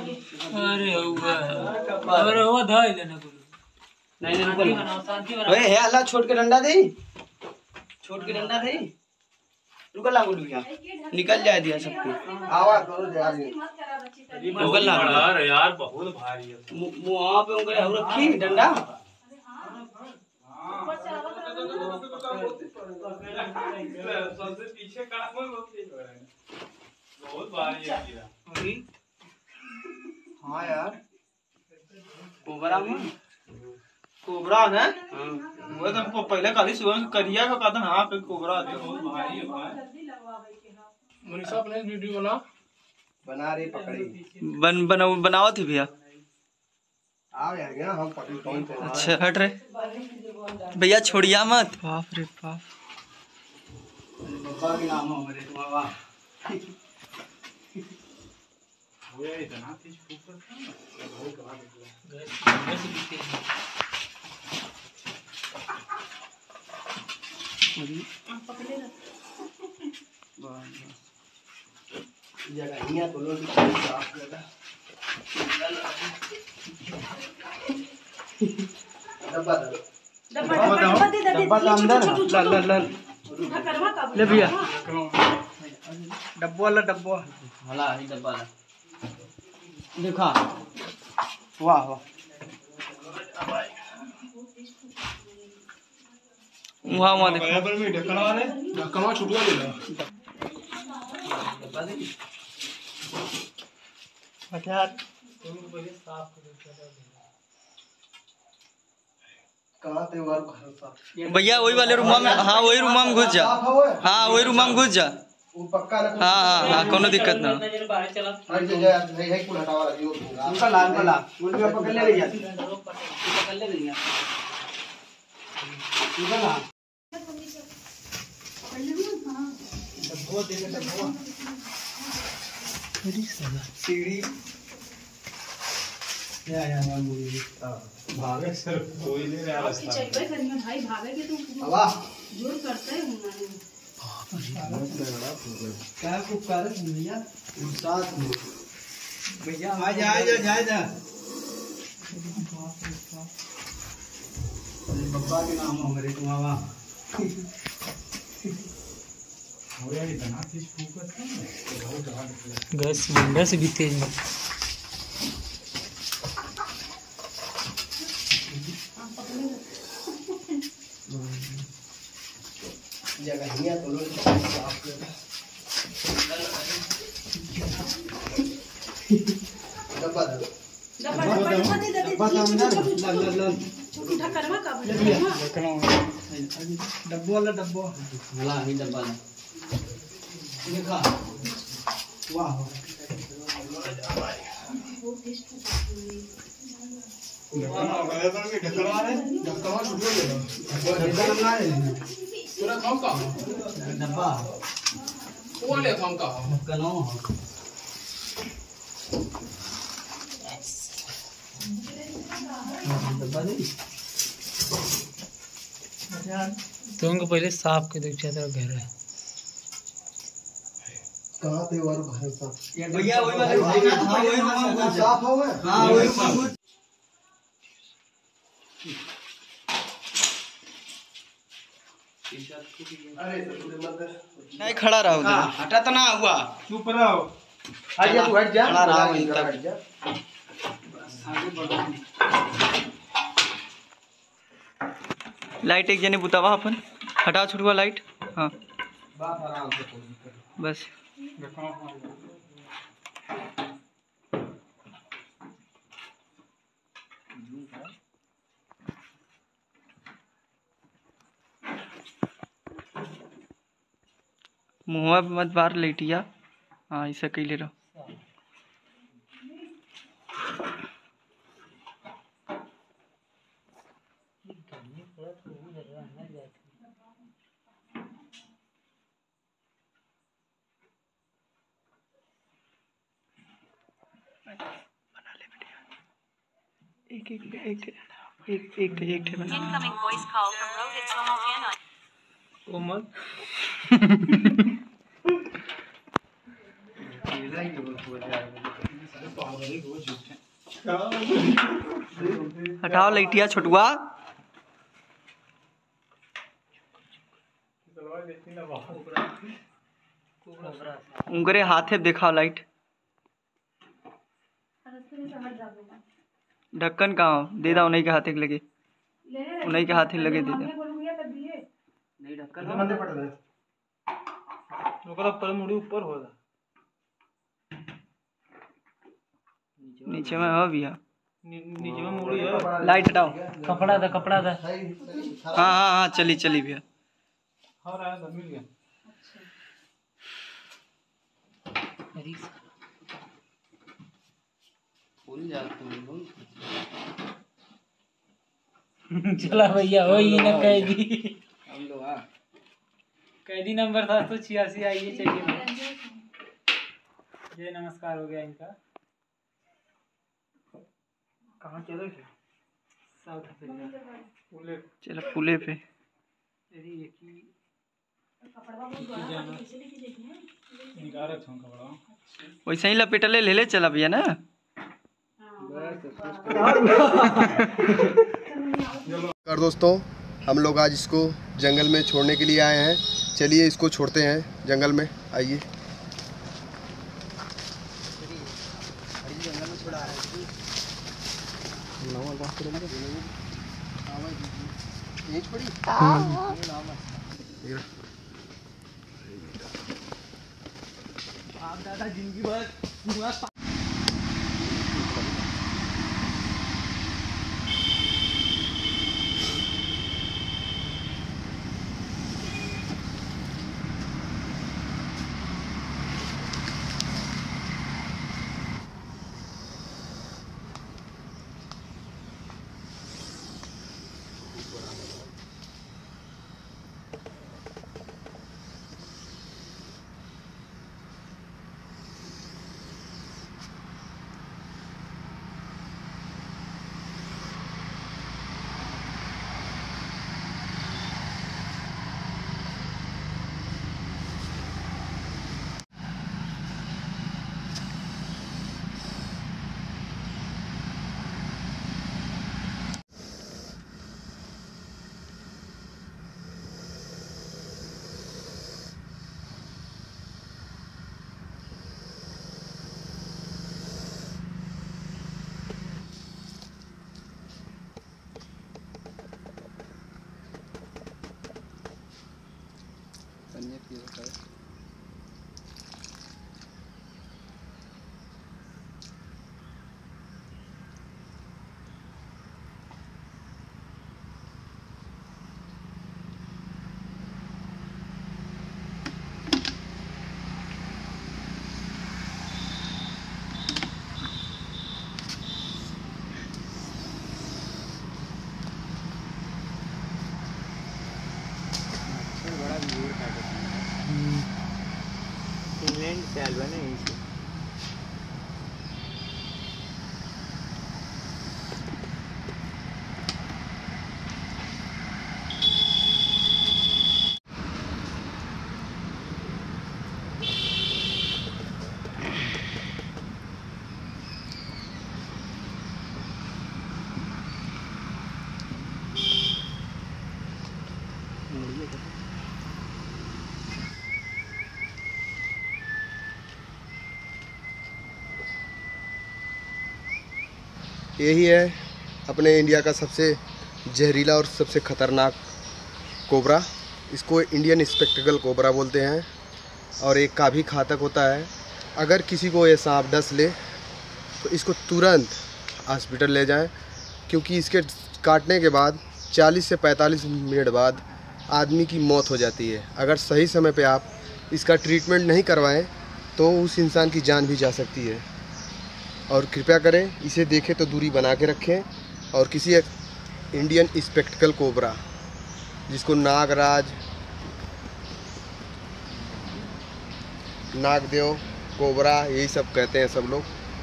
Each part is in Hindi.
अरे हुआ धाई लेना नहीं ओए हे अल्लाह छोड़ के डंडा दे रुक ला बोलू यार निकल जाए दिया सबके आवाज करो यार रुक ला यार बहुत भारी है मुंह पे उंगली हो रखी डंडा सबसे पीछे कड़ा बहुत भारी है हाँ यार कोबरा है वो तो पहले कल सुबह करिया का कहता हाँ पे कोबरा बहुत भारी है भाई मनीषा अपने वीडियो बना रही पकड़ी बनाओ थी भैया आओ यार हम पकड़ी कौन अच्छा हट रहे भैया छोड़िया मत बाप रे बाप बाबा के नाम हमारे बाबा होया इतना तेज फूक करता है बहुत गवा निकला गैस दिखते हैं पकड़े ना वाह जगह हिया तो लोग साफ करता डब्बा अंदर ले भैया डब्बा वाला वाला ही डब्बा देखा वाह वाह वहाँ देखो ढक्कनवा छुटवा ले भैया वही वाले रूम में हाँ वही रूम में घुस जा हाँ वही रूम में घुस जा हाँ कोनो दिक्कत ना सीढ़ी भागे सर कोई नहीं रहा रास्ता भाई भागे के तुम जोर करते हैं क्या कुछ कर भैया साथ में भैया आ जा बाबा के नाम हमारे तुम्हारा गैस भी तेज है जगह हिया तो लोग साफ करता डब्बा अंदर डब्बा वाला ही डब्बा देखा वाह पूरा काम का डब्बा वो ले काम का कनो डब्बा नहीं तुमको पहले साफ कर दो तेरा घर है कहां पे और घर साफ भैया वही वाला हां वही साफ हो हां वही नहीं खड़ा रहो हटा तो ना हुआ चुप रहो हट जा तू हट जा खड़ा रहो हट जा आगे बढ़ो लाइट एक जने बुतावा अपन हटाओ छुटवा लाइट हां बात आराम से बस मुँह मत बार लेटिया हाँ ऐसा कही ले रहा एक incoming voice call from Rohit Somofano कोमल हटाओ लइटिया छोटुआ। उनकरे हाथे दिखाओ लाइट। ढक्कन कहाँ दे दा उन्हीं के हाथे लगे, उन्हीं के हाथे लगे दे दा। नहीं ढक्कन ऊपर मुड़ी ऊपर होगा, नीचे में हो भैया, नीचे में मुड़ी है। लाइट हटाओ, कपड़ा दे, कपड़ा दे। हाँ हाँ हाँ चली चली भैया। हाँ रहा है, मिल गया। चला भैया हो ही ना कैदी। हम लोग कैदी नंबर 786 आइए। चलिए ये नमस्कार हो गया इनका। कहाँ चले थे? South Africa. चलो पुले पे। वैसे ही लपेटले ले ले चला भैया ना। दोस्तों हम लोग आज इसको जंगल में छोड़ने के लिए आए हैं। चलिए इसको छोड़ते हैं जंगल में, आइए। आप दादा जिंदगी भर इंग्लैंड से आलवा ने यहीं से। यही है अपने इंडिया का सबसे जहरीला और सबसे ख़तरनाक कोबरा। इसको इंडियन स्पेक्टिकल कोबरा बोलते हैं और एक काफ़ी घातक होता है। अगर किसी को ये सांप डस ले तो इसको तुरंत हॉस्पिटल ले जाएं, क्योंकि इसके काटने के बाद 40 से 45 मिनट बाद आदमी की मौत हो जाती है। अगर सही समय पे आप इसका ट्रीटमेंट नहीं करवाएं तो उस इंसान की जान भी जा सकती है। और कृपया करें, इसे देखें तो दूरी बना के रखें। और किसी एक इंडियन स्पेक्टिकल कोबरा, जिसको नागराज, नागदेव कोबरा यही सब कहते हैं सब लोग।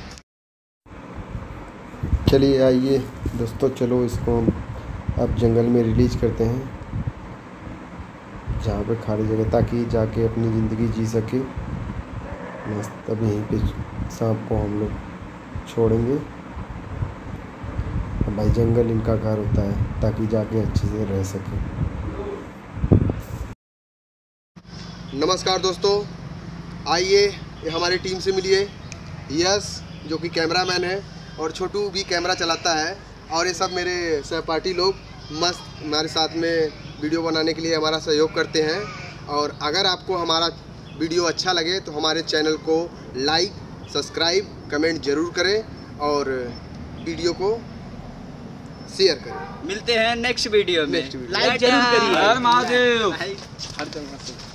चलिए आइए दोस्तों, चलो इसको अब जंगल में रिलीज करते हैं, जहाँ पे खाली जगह, ताकि जाके अपनी ज़िंदगी जी सके। मस्त अब यहीं पे सांप को हम लोग छोड़ेंगे। भाई जंगल इनका घर होता है ताकि जाके अच्छे से रह सके। नमस्कार दोस्तों, आइए हमारी टीम से मिलिए। यस जो कि कैमरामैन है और छोटू भी कैमरा चलाता है, और ये सब मेरे सहपाठी लोग मस्त हमारे साथ में वीडियो बनाने के लिए हमारा सहयोग करते हैं। और अगर आपको हमारा वीडियो अच्छा लगे तो हमारे चैनल को लाइक, सब्सक्राइब, कमेंट ज़रूर करें और वीडियो को शेयर करें। मिलते हैं नेक्स्ट वीडियो में। Next video. लाइक जरूर करिए। हर महादेव। हर जगह से।